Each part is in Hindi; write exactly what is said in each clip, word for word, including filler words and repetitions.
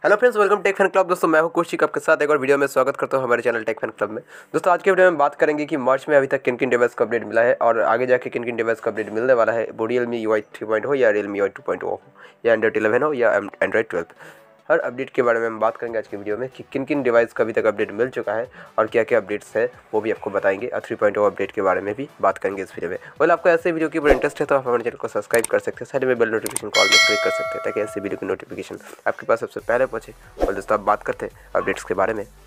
Hello friends, welcome tech fan club. दोस्तों मैं हूं कौशिक, आपके साथ एक और वीडियो में स्वागत करता हूं हमारे चैनल टेक फैन क्लब में। दोस्तों आज के वीडियो में बात करेंगे कि मार्च में अभी तक किन किन डिवाइस का अपडेट मिला है और आगे जाके किन किन डिवाइस का अपडेट मिलने वाला है। वो Realme U I three point हो या Realme U I two point हो या एंड्रॉइड इलेवन हो या एंड्रॉइड ट्वेल्व, हर अपडेट के बारे में हम बात करेंगे आज की वीडियो में कि किन किन डिवाइस का अभी तक अपडेट मिल चुका है और क्या क्या अपडेट्स है वो भी आपको बताएंगे। और थ्री पॉइंट अपडेट के बारे में भी बात करेंगे इस वीडियो में। वेल आपको ऐसे वीडियो के ऊपर इंटरेस्ट है तो आप हमारे चैनल को सब्सक्राइब कर सकते हैं, साइड में बेल नोटिफिकेशन कॉल में क्लिक कर सकते हैं ताकि ऐसे वीडियो की नोटिफिकेशन आपके पास सबसे पहले पहुंचे। और दोस्तों आप बात करते हैं अपडेट्स के बारे में।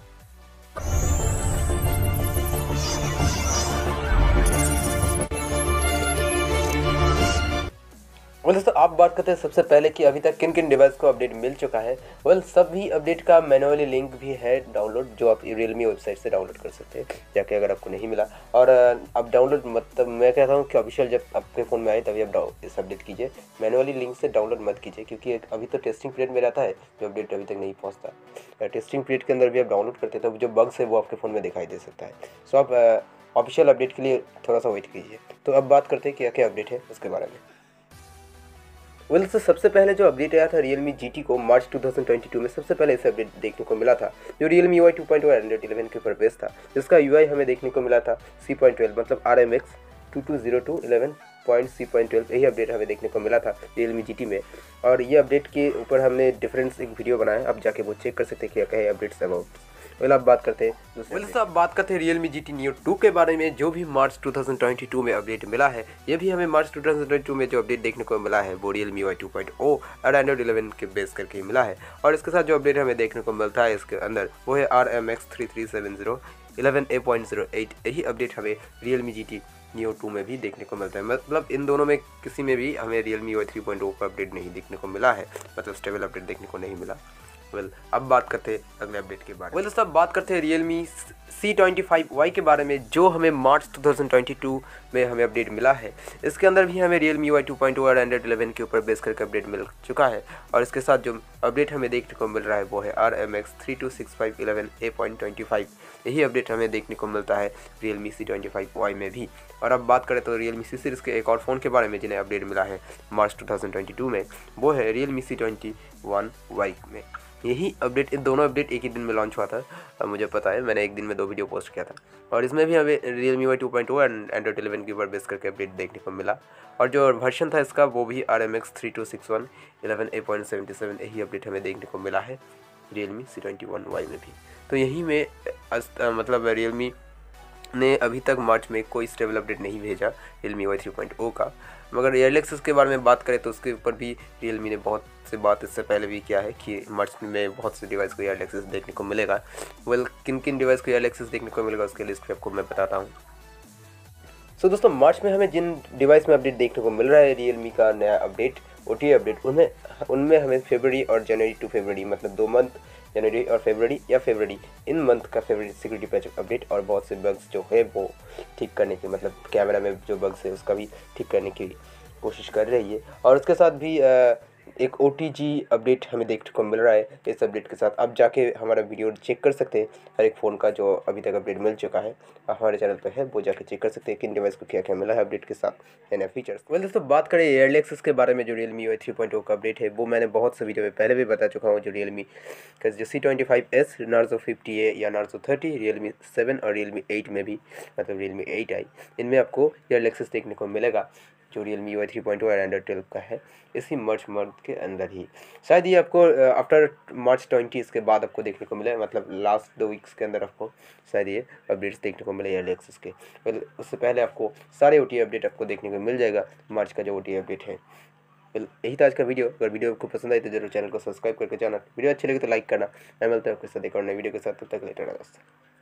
वेल दोस्तों आप बात करते हैं सबसे पहले कि अभी तक किन किन डिवाइस को अपडेट मिल चुका है। वेल सभी अपडेट का मैनुअली लिंक भी है डाउनलोड, जो आप रियलमी वेबसाइट से डाउनलोड कर सकते हैं जाके, अगर आपको नहीं मिला। और अब डाउनलोड मतलब मैं कहता हूँ कि ऑफिशियल जब आपके फ़ोन में आए तभी आप इस अपडेट कीजिए, मैनुअली लिंक से डाउनलोड मत कीजिए, क्योंकि अभी तो टेस्टिंग पीरियड में रहता है जो अपडेट अभी तक नहीं पहुँचता। टेस्टिंग पीरियड के अंदर भी आप डाउनलोड करते हैं तो जो बग्स है वो आपके फ़ोन में दिखाई दे सकता है। सो आप ऑफिशियल अपडेट के लिए थोड़ा सा वेट कीजिए। तो अब बात करते हैं क्या क्या अपडेट है उसके बारे में। वेल well, सबसे पहले जो अपडेट आया था रियलमी जी टी को March two thousand twenty two में, सबसे पहले इसे अपडेट देखने को मिला था जो Realme U I two point O Android eleven के ऊपर बेस्ड था, जिसका यूआई हमें देखने को मिला था सी पॉइंट ट्वेल्व मतलब R M X two two zero two eleven point C point twelve. यही अपडेट हमें देखने को मिला था रियलमी जी टी में। और ये अपडेट के ऊपर हमने डिफरेंस एक वीडियो बनाया, आप जाके वो चेक कर सकते हैं क्या क्या है अपडेट्स अबाउट। वेल अब बात करते हैं वेल अब बात करते हैं Realme G T Neo two के बारे में, जो भी March two thousand twenty two में अपडेट मिला है। ये भी हमें March two thousand twenty two में जो अपडेट देखने को मिला है वो Realme U I two point O और एंड्रॉइड इलेवन के बेस करके मिला है। और इसके साथ जो अपडेट हमें देखने को मिलता है इसके अंदर वो है R M X three three seven zero eleven A point zero eight. यही अपडेट हमें Realme G T Neo two में भी देखने को मिलता है। मतलब इन दोनों में किसी में भी हमें Realme U I three point O का अपडेट नहीं देखने को मिला है, मतलब स्टेबल अपडेट देखने को नहीं मिला। वेल well, अब बात करते हैं अगले अपडेट के बारे में। वेल दोस्तों अब बात करते हैं Realme C twenty five Y के बारे में, जो हमें March two thousand twenty two में हमें अपडेट मिला है। इसके अंदर भी हमें Realme U I two point O और एंड्रॉइड इलेवन के ऊपर बेस करके अपडेट मिल चुका है। और इसके साथ जो अपडेट हमें देखने को मिल रहा है वो है R M X three two six five eleven A point twenty five. यही अपडेट हमें देखने को मिलता है Realme C twenty five Y में भी। और अब बात करें तो रियलमी सी सीरीज़ के एक और फ़ोन के बारे में जिन्हें अपडेट मिला है March two thousand twenty two में, वो है Realme C twenty one Y में। यही अपडेट, इन दोनों अपडेट एक ही दिन में लॉन्च हुआ था, अब मुझे पता है, मैंने एक दिन में दो वीडियो पोस्ट किया था। और इसमें भी हमें Realme Y two point O and Android eleven के ऊपर बेस करके अपडेट देखने को मिला। और जो वर्जन था इसका वो भी R M X three two six one eleven A point seventy seven. यही अपडेट हमें देखने को मिला है Realme C twenty one Y में भी। तो यही में मतलब रियलमी ने अभी तक मार्च में कोई स्टेबल अपडेट नहीं भेजा Realme U I three point O का। मगर एयर एक्सेस के बारे में बात करें तो उसके ऊपर भी रियलमी ने बहुत से बात इससे पहले भी किया है कि मार्च में बहुत से डिवाइस को एयर एक्सेस देखने को मिलेगा। वेल किन किन डिवाइस को एयर एक्सेस देखने को मिलेगा उसके लिस्ट पे आपको मैं बताता हूँ। सो so, दोस्तों मार्च में हमें जिन डिवाइस में अपडेट देखने को मिल रहा है रियलमी का नया अपडेट ओ टी अपडेट, उनमें उनमें हमें फरवरी और जनवरी टू फरवरी मतलब दो मंथ जनवरी और फरवरी या फरवरी इन मंथ का फरवरी सिक्योरिटी पैच अपडेट और बहुत से बग्स जो है वो ठीक करने की, मतलब कैमरा में जो बग्स है उसका भी ठीक करने की कोशिश कर रही है। और उसके साथ भी आ, एक ओ टी जी अपडेट हमें देखने को मिल रहा है। इस अपडेट के साथ आप जाके हमारा वीडियो चेक कर सकते हैं, हर एक फ़ोन का जो अभी तक अपडेट मिल चुका है हमारे चैनल पर है, वो जाके चेक कर सकते हैं किन डिवाइस को क्या क्या मिला है अपडेट के साथ नए फीचर्स। वेल दोस्तों बात करें एयर एक्सेस के बारे में, जो Realme U I three point O का अपडेट है वो मैंने बहुत से वीडियो में पहले भी बता चुका हूँ। जो रियलमी का जो C twenty five S Narzo fifty A या नार्जो थर्टी, रियलमी सेवन और रियलमी एट में भी मतलब रियलमी एट आई, इनमें आपको एयर एक्सेस देखने को मिलेगा जो Realme U I three point O और एंड्रॉइड ट्वेल्व का है इसी मार्च मंथ के अंदर ही। शायद ये आपको आफ्टर मार्च ट्वेंटी इसके बाद आपको देखने को मिले, मतलब लास्ट दो वीक्स के अंदर आपको शायद ये अपडेट्स देखने को मिले एयर एक्सेस के। वेल उससे पहले आपको सारे ओ टी अपडेट आपको देखने को मिल जाएगा मार्च का जो ओ टी अपडेट है। वेल यही था आज का वीडियो। अगर वीडियो आपको पसंद आई तो जरूर चैनल को सब्सक्राइब करके जाना, वीडियो अच्छी लगी तो लाइक करना। मैं मिलता हूँ आपके साथ एक और नई वीडियो के साथ, तब तक लेटर दोस्तों।